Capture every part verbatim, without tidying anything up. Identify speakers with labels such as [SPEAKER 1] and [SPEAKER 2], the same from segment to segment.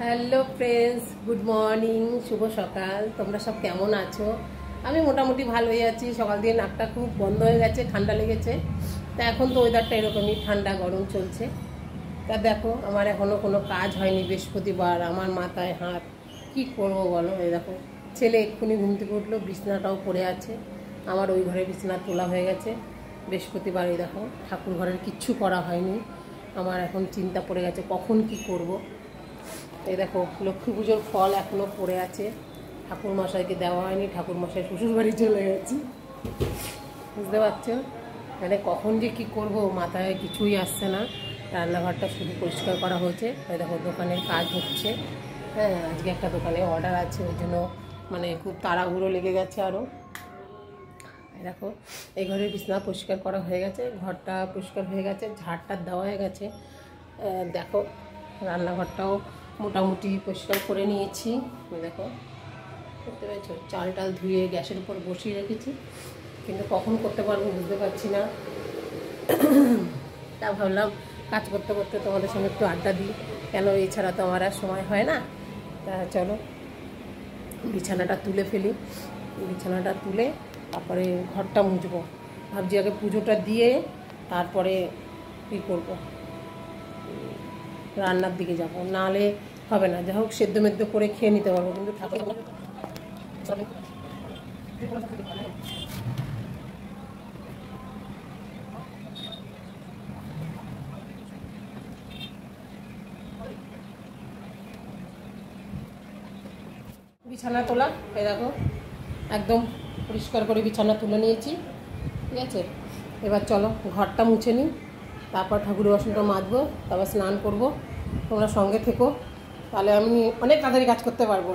[SPEAKER 1] Hello friends, good morning, শুভ সকাল। তোমরা সব কেমন আছো? আমি মোটামুটি ভালোই আছি। সকাল দিয়ে নাকটা খুব বন্ধ হয়ে গেছে, ঠান্ডা লেগেছে। তা এখন তো ওয়েদারটা এরকমই, ঠান্ডা গরম চলছে। তা দেখো, আমার এখনও কোনো কাজ হয়নি। বৃহস্পতিবার, আমার মাথায় হাত, কি করব বলো? এই দেখো, ছেলে এক্ষুনি ঘুম থেকে উঠলো, বিছনাটাও পড়ে আছে। আমার ওই ঘরে বিছনা তোলা হয়ে গেছে। বৃহস্পতিবার, এই দেখো, ঠাকুর ঘরের কিচ্ছু করা হয়নি। আমার এখন চিন্তা পড়ে গেছে কখন কি করব। এই দেখো, লক্ষ্মী পুজোর ফল এখনও পড়ে আছে, ঠাকুর মশাইকে দেওয়া হয়নি। ঠাকুর মশাই শ্বশুর বাড়ি চলে গেছে, বুঝতে পারছো? মানে কখন যে কি করব মাথায় কিছুই আসছে না। রান্নাঘরটা শুধু পরিষ্কার করা হয়েছে। এই দেখো, দোকানের কাজ হচ্ছে। হ্যাঁ, আজকে একটা দোকানে অর্ডার আছে, ওই জন্য মানে খুব তাড়াহুড়ো লেগে গেছে আরও। দেখো, এই ঘরের বিছানা পরিষ্কার করা হয়ে গেছে, ঘরটা পরিষ্কার হয়ে গেছে, ঝাড়টা দেওয়া হয়ে গেছে। দেখো, রান্নাঘরটাও মোটামুটি পরিষ্কার করে নিয়েছি। দেখো, করতে পেরেছো? চাল টাল ধুয়ে গ্যাসের উপর বসিয়ে রেখেছি, কিন্তু কখন করতে পারবো বুঝতে পারছি না। তা ভাবলাম কাজ করতে করতে তোমাদের সঙ্গে একটু আড্ডা দিই, কেন এছাড়া তো আমার আর সময় হয় না। তা চলো, বিছানাটা তুলে ফেলি। বিছানাটা তুলে তারপরে ঘরটা মুছবো। ভাবছি আগে পুজোটা দিয়ে তারপরে কী করবো, রান্নার দিকে যাবো। নাহলে হবে না। যা হোক, সেদ্ধ মেদ্ধ করে খেয়ে নিতে পারবো, কিন্তু ঠাকুর বিছানা তোলা। এই দেখো, একদম পরিষ্কার করে বিছানা তুলে নিয়েছি, ঠিক আছে? এবার চলো ঘরটা মুছে নিই, তারপর ঠাকুরের বাসনটা মাজবো, তারপর স্নান করবো। তোমরা সঙ্গে থেকো, তাহলে আমি অনেক তাড়াতাড়ি কাজ করতে পারবো।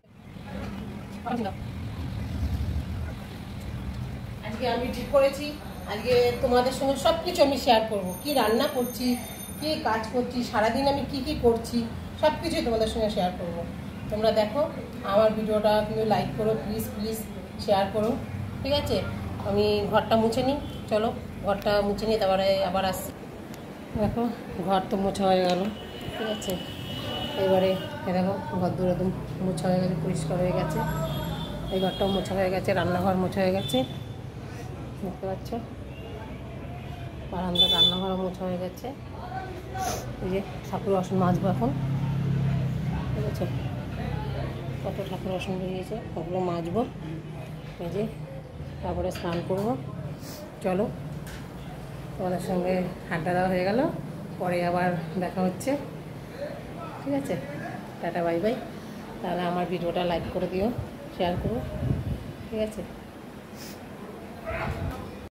[SPEAKER 1] আজকে আমি ঠিক করেছি, আজকে তোমাদের সঙ্গে সব কিছু আমি শেয়ার করবো। কি রান্না করছি, কি কাজ করছি, সারাদিন আমি কি কি করছি, সব কিছুই তোমাদের সঙ্গে শেয়ার করবো। তোমরা দেখো, আমার ভিডিওটা তুমি লাইক করো, প্লিজ প্লিজ শেয়ার করো, ঠিক আছে? আমি ঘরটা মুছে নিই, চলো ঘরটা মুছে নিই, তারপরে আবার আসছি। দেখো, ঘর তো মোছা হয়ে গেল, ঠিক আছে? এবারে এ দেখো, ঘর দূর একদম মোছা হয়ে গেছে, পরিষ্কার হয়ে গেছে। এই ঘরটাও মোছা হয়ে গেছে, রান্নাঘর মোছা হয়ে গেছে, দেখতে পাচ্ছ? বারান্দা, রান্নাঘরও মোছা হয়ে গেছে। এই যে ঠাকুর বাসন মাজবো এখন, ঠিক আছে? কত ঠাকুর বাসন বেরিয়েছে, ওগুলো মাজবো। এই যে, তারপরে স্নান করবো। চলো, তোমাদের সঙ্গে আড্ডা দেওয়া হয়ে গেল, পরে আবার দেখা হচ্ছে, ঠিক আছে? Tata, bye bye. তাহলে আমার ভিডিওটা লাইক করে দিও, শেয়ার করো, ঠিক আছে?